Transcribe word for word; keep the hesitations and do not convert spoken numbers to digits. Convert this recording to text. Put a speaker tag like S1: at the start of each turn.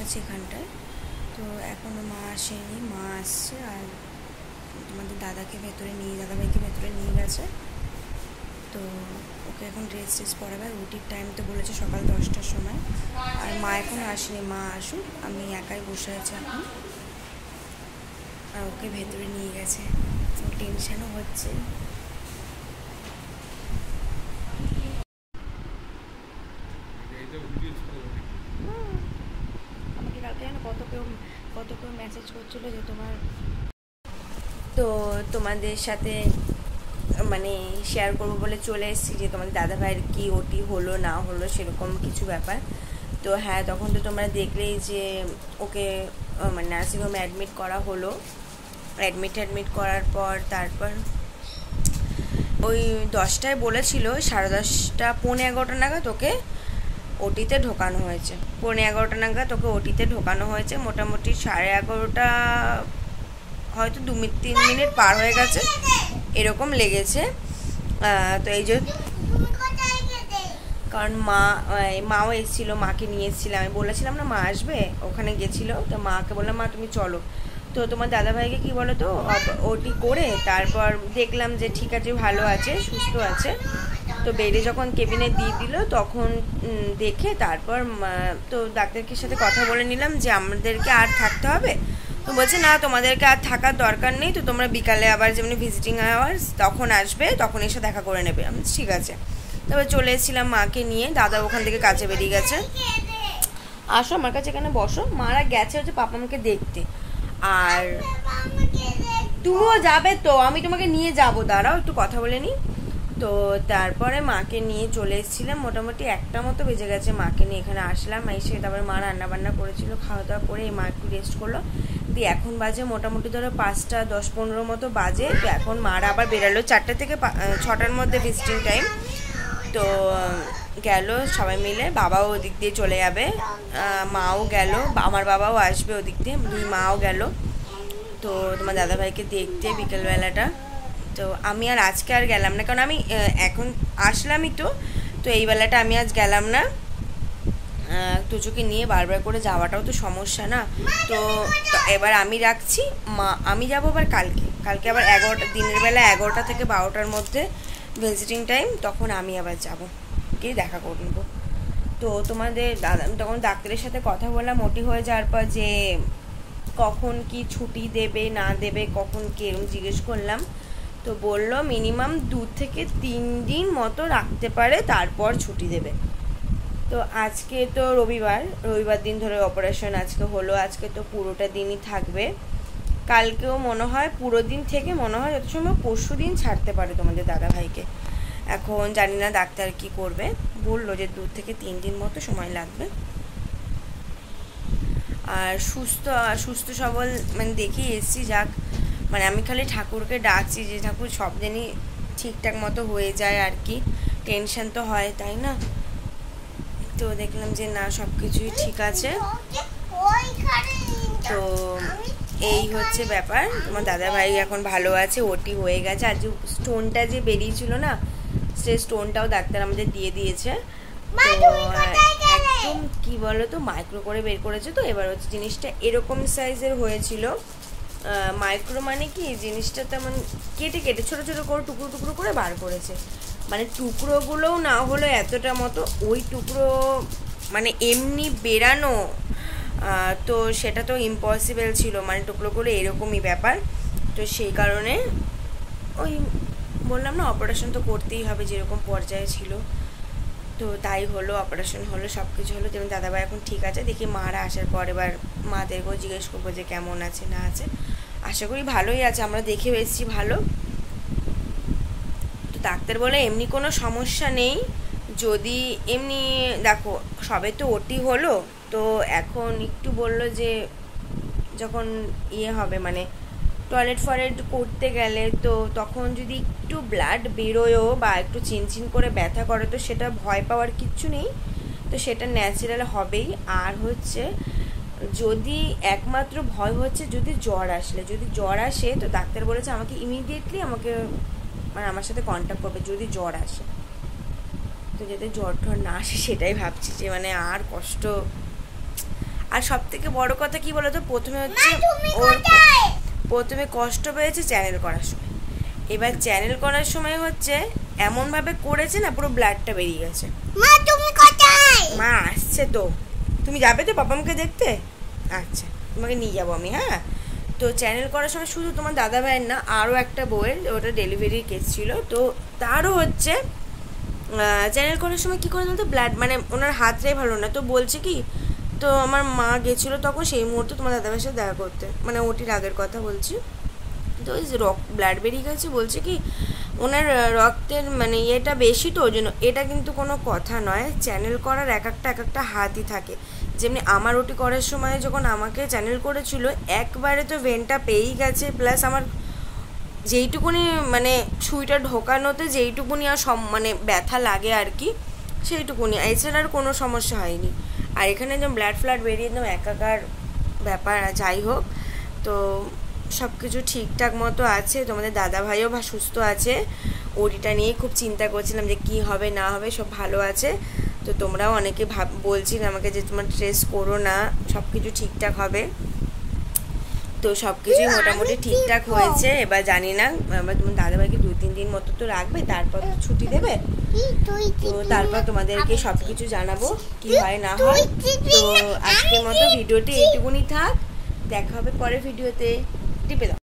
S1: বসেছি এখানটায়। তো এখনও মা আসেনি, মা আসছে আর তোমাদের দাদাকে ভেতরে নিয়ে দাদাভাইকে ভেতরে নিয়ে গেছে। তো ওকে এখন ড্রেস ট্রেস পরাবে, রুটির টাইম তো বলেছে সকাল দশটার সময়। আর মা এখনও আসেনি, মা আসুক, আমি একাই বসে আছি এখন। আর ওকে ভেতরে নিয়ে গেছে, টেনশানও হচ্ছে। আমাকে কালকে যেন কত কেউ কত কেউ মেসেজ করছিলো যে তোমার, তো তোমাদের সাথে মানে শেয়ার করবো বলে চলে এসেছি যে তোমাদের দাদা ভাইয়ের কি ওটি হলো না হলো সেরকম কিছু ব্যাপার। তো হ্যাঁ, তখন তো তোমরা দেখলেই যে ওকে মানে নার্সিংহোমে অ্যাডমিট করা হলো। অ্যাডমিট অ্যাডমিট করার পর তারপর ওই দশটায় বলেছিল, সাড়ে দশটা পৌনে এগারোটা নাগাদ ওকে ওটিতে ঢোকানো হয়েছে। পৌনে এগারোটা নাগাদ ওকে ওটিতে ঢোকানো হয়েছে। মোটামুটি সাড়ে এগারোটা হয়তো দু মিনিট তিন মিনিট পার হয়ে গেছে এরকম লেগেছে। তো এই যে কারণ মা মাও এসেছিলো, মাকে নিয়ে এসেছিলাম, আমি বলেছিলাম না মা আসবে, ওখানে গেছিলো। তো মাকে বললাম মা তুমি চলো। তো তোমার দাদাভাইকে কি বলো তো ওটি করে তারপর দেখলাম যে ঠিক আছে, ভালো আছে, সুস্থ আছে। তো বেডে যখন কেবিনে দিয়ে দিল তখন দেখে তারপর তো ডাক্তারের সাথে কথা বলে নিলাম যে আমাদেরকে আর থাকতে হবে। তো বলছে না তোমাদেরকে আর থাকার দরকার নেই, তো তোমরা বিকালে আবার যেমনি ভিজিটিং আওয়ার্স তখন আসবে, তখন এসে দেখা করে নেবে। আমি ঠিক আছে। তারপর চলে এসেছিলাম মাকে নিয়ে, দাদা ওখান থেকে কাছে বেরিয়ে গেছে। আসো আমার কাছে, এখানে বসো। মারা গেছে হচ্ছে পাপা আমাকে দেখতে, আর তুমিও যাবে তো, আমি তোমাকে নিয়ে যাবো, দাঁড়াও একটু কথা বলে নি। তো তারপরে মাকে নিয়ে চলে এসেছিলাম, মোটামুটি একটা মতো বেজে গেছে মাকে নিয়ে এখানে আসলাম। এসে তারপরে মা রান্না বান্না করেছিল, খাওয়া দাওয়া করে মা একটু রেস্ট করলো। দিয়ে এখন বাজে মোটামুটি ধরো পাঁচটা দশ পনেরো মতো বাজে। তো এখন মারা আবার বেরালো চারটে থেকে ছটার মধ্যে ভিজিটিং টাইম। তো গেল সবাই মিলে, বাবাও ওদিক দিয়ে চলে যাবে, মাও গেল, আমার বাবাও আসবে ওদিক দিয়ে, দুই মাও গেল তো তোমার দাদাভাইকে দেখতে বিকেলবেলাটা। তো আমি আর আজকে আর গেলাম না, কারণ আমি এখন আসলামই তো তো এই বেলাটা আমি আজ গেলাম না। তুচুকে নিয়ে বারবার করে যাওয়াটাও তো সমস্যা না। তো এবার আমি রাখছি, মা আমি যাবো আবার কালকে কালকে আবার এগারোটা দিনের বেলা এগারোটা থেকে বারোটার মধ্যে ভিজিটিং টাইম, তখন আমি আবার যাব, গিয়ে দেখা করে নেবো। তো তোমাদের দাদা তখন ডাক্তারের সাথে কথা বললাম ওটি হয়ে যাওয়ার পর যে কখন কি ছুটি দেবে না দেবে, কখন কি এরকম জিজ্ঞেস করলাম। তো বললো মিনিমাম দু থেকে তিন দিন মতো রাখতে পারে, তারপর ছুটি দেবে। তো আজকে তো রবিবার রবিবার দিন ধরে অপারেশন আজকে হলো, আজকে তো পুরোটা দিনই থাকবে। কালকেও মনে হয় পুরো দিন থেকে মনে হয় যত সময় পরশু দিন ছাড়তে পারে তোমাদের দাদাভাইকে। এখন জানি না ডাক্তার কি করবে, বললো যে দু থেকে তিন দিন মতো সময় লাগবে। আর সুস্থ সুস্থ সবল মানে দেখেই এসছি, যাক মানে আমি খালি ঠাকুরকে ডাকছি যে ঠাকুর সব দিনই ঠিকঠাক মতো হয়ে যায় আর কি। টেনশন তো হয় তাই না। তো দেখলাম যে না সব কিছুই ঠিক আছে। তো এই হচ্ছে ব্যাপার, তোমার দাদাভাই এখন ভালো আছে, ওটি হয়ে গেছে। আর যে স্টোনটা যে বেরিয়েছিল না, সে স্টোনটাও ডাক্তার আমাদের দিয়ে দিয়েছে। তো একদম কি বলো তো মাইক্রো করে বের করেছে। তো এবার হচ্ছে জিনিসটা এরকম সাইজের হয়েছিল। মাইক্রো মানে কি জিনিসটা তেমন কেটে কেটে ছোটো ছোটো করে টুকরো টুকরো করে বার করেছে, মানে টুকরোগুলোও না হলো এতটা মতো, ওই টুকরো মানে এমনি বেরানো তো সেটা তো ইম্পসিবল ছিল, মানে টুকরোগুলো এরকমই ব্যাপার। তো সেই কারণে ওই বললাম না অপারেশন তো করতেই হবে, যেরকম পর্যায়ে ছিল। তো তাই হলো, অপারেশন হলো, সব কিছু হলো। যেমন দাদাভাই এখন ঠিক আছে, দেখি মারা আসার পর এবার মাদেরকেও জিজ্ঞেস করবো যে কেমন আছে না আছে। আশা করি ভালোই আছে, আমরা দেখে এসেছি ভালো। তো ডাক্তার বলে এমনি কোনো সমস্যা নেই, যদি এমনি দেখো সবে তো ওটি হলো, তো এখন একটু বললো যে যখন ইয়ে হবে মানে টয়লেট ফয়লেট করতে গেলে তো তখন যদি একটু ব্লাড বেরোয়ও বা একটু চিনচিন করে ব্যথা করে, তো সেটা ভয় পাওয়ার কিচ্ছু নেই, তো সেটা ন্যাচারাল হবেই। আর হচ্ছে যদি একমাত্র ভয় হচ্ছে যদি জ্বর আসলে, যদি জ্বর আসে তো ডাক্তার বলেছে আমাকে ইমিডিয়েটলি আমাকে মানে আমার সাথে কন্ট্যাক্ট করবে যদি জ্বর আসে। তো যাতে জ্বর ঠর না আসে সেটাই ভাবছি, যে মানে আর কষ্ট আর সব থেকে বড় কথা কি বলতো, প্রথমে হচ্ছে ওর প্রথমে কষ্ট পেয়েছে চ্যানেল করার সময়। এবার চ্যানেল করার সময় হচ্ছে এমনভাবে করেছে না, পুরো ব্লাডটা বেরিয়ে গেছে।
S2: মা তুমি কোথায়?
S1: মা আসছে তো, তুমি যাবে তো বাবামকে দেখতে? আচ্ছা তোমাকে নিয়ে যাবো আমি। হ্যাঁ, তো চ্যানেল করার সময় শুধু তোমার দাদা ভাইয়ের না, আরও একটা বউয়ের ওটা ডেলিভারির কেস ছিল, তো তারও হচ্ছে চ্যানেল করার সময় কী করে বলতো ব্লাড, মানে ওনার হাতটাই ভালো না, তো বলছে কি, তো আমার মা গেছিলো তখন সেই মুহূর্তে তোমার দাদাভাইয়ের সাথে দেখা করতে, মানে ওটির আগের কথা বলছি। তো ওই রক্ত ব্লাড বেরিয়ে গেছে, বলছে কি ওনার রক্তের মানে ইয়েটা বেশি, তো ওই জন্য। এটা কিন্তু কোনো কথা নয়, চ্যানেল করার এক একটা এক একটা হাতই থাকে। যেমনি আমার ওটি করার সময় যখন আমাকে চ্যানেল করেছিল, একবারে তো ভেনটা পেয়েই গেছে, প্লাস আমার যেইটুকুনি মানে সুইটা ঢোকানোতে যেইটুকুনি আর সম মানে ব্যথা লাগে আর কি, সেইটুকুনি, এছাড়া আর কোনো সমস্যা হয়নি। আর এখানে যেমন ব্লাড ফ্লাড বেরিয়ে একদম একাকার ব্যাপার। যাই হোক, তো সব কিছু ঠিকঠাক মতো আছে, তোমাদের দাদাভাইও সুস্থ আছে, ওটিটা নিয়ে খুব চিন্তা করছিলাম যে কি হবে না হবে, সব ভালো আছে। তো তোমরাও অনেকে ভাব বলছিলে আমাকে যে তোমার স্ট্রেস করো না, সব কিছু ঠিকঠাক হবে। তো সব কিছুই মোটামুটি ঠিকঠাক হয়েছে। এবার জানি না, এবার তোমার দাদাভাইকে দুই তিন দিন মতো তো রাখবে, তারপর তো ছুটি দেবে, তো তারপর তোমাদেরকে সব কিছু জানাবো কি হয় না হয়। তো আজকের মতো ভিডিওটি এইটুকুনি থাক, দেখা হবে পরের ভিডিওতে। টিপে দাও।